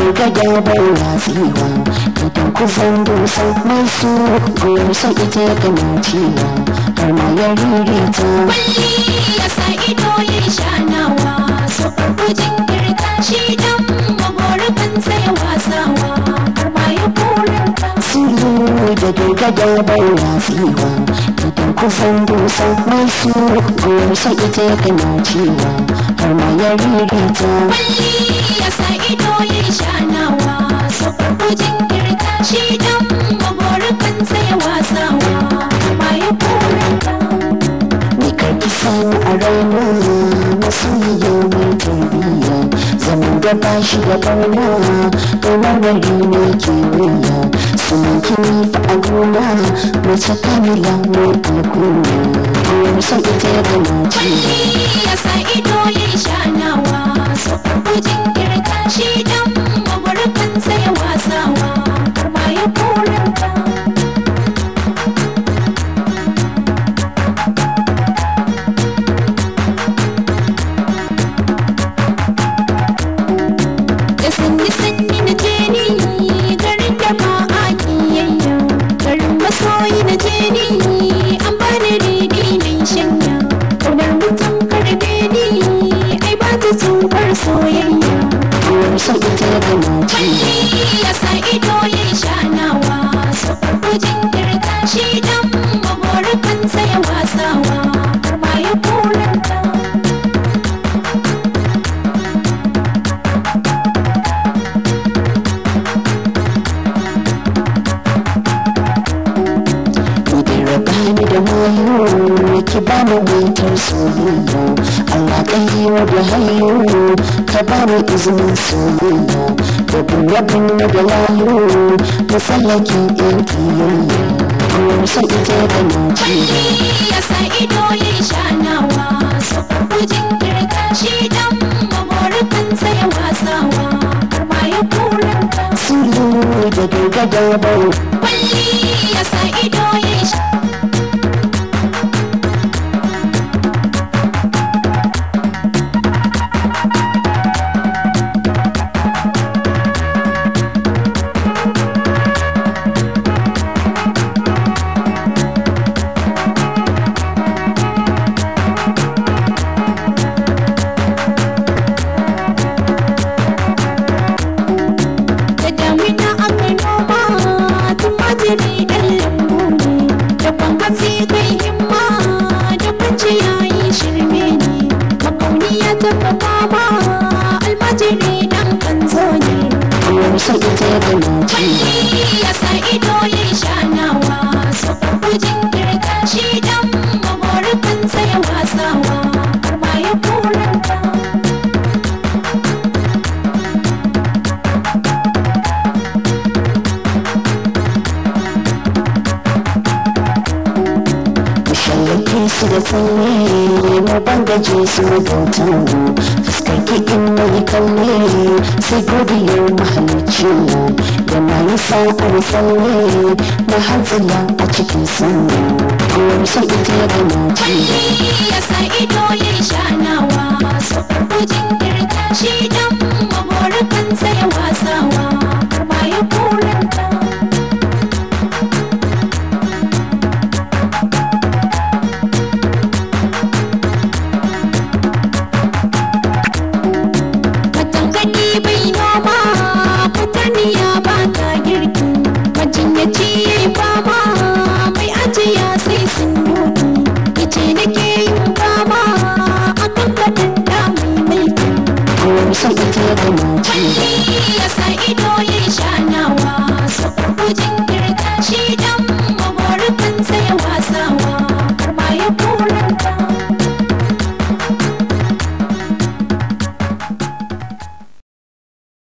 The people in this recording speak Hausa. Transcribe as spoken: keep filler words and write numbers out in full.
gargada bai ratsewa idan ku zan dosa mai su goyar sa ita ya gana cewa har ma ya ririta kwalli ya sa ido ya shanawa so farko jinkirta shi dan maborukan sai wasawa har ma ya kuranta sulu da gargada bai ratsewa idan ku zan dosa mai su goyar sa ita ya gana cewa har ma ya ririta kwalli ya sa ido ya shanawa so farko jinkirta shi dan maborukan sai wasawa har ma ya kuranta ni karki sani a raina masoyiya mai tarbiyya zaman da ba shi da barna kamar wari ne ke wuya sunan kini fa a gona mace kamila mai alkuna kowar san ita ya gana kwalli ya sa ido ya shanawa so farko jinkirta shi dan maborukan sai wasawa har ma ya kuranta sanni sanni na je ni garin da ba a kiyayya garin masoyi na je ni an bani ridi na shanya kaunar mutum karbe ni ai ba ta tsohuwar soyayya kowar san ita ya gana kwalli ya sa ido ya shanawa so farko jinkirta shi dan maborukan sai wasawa har ma ya kuranta ni da mayo ki ba mu maitar soyayya Allah kan yi wa da hayo ka ba mu izinin soyayya da bunabin da layo masallakin yan kiyayya kowar san ita ya gana kwalli ya sa ido ya shanawa so farko jinkirta shi dan maborukan sai wasawa har ma ya kuranta sulu da gargada bai kwalli ya sa ido ya da damina aka noma tumatiri dan lambu ne da ban hatsi kai himma da kwanci yayi shirme ne makauniya ta fama almajiri dan kanzo ne kowar san ita ya gana kwalli ya sa ido ya shanawa so farko jinkirta shi dan maborukan sai wasawa har ma ya kuranta shallake su da tsaye mu bangaje su magautan fuskar kiɗin mai kalle sai godiyar mahalicci yana yi sa'ar tsalle na hanzila a cikin sanyi kowar san ita ya gana kwalli ya sa ido